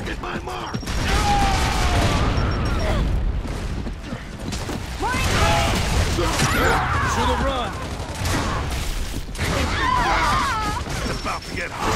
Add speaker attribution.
Speaker 1: Target my mark!
Speaker 2: Should have run.
Speaker 1: It's about to get hot.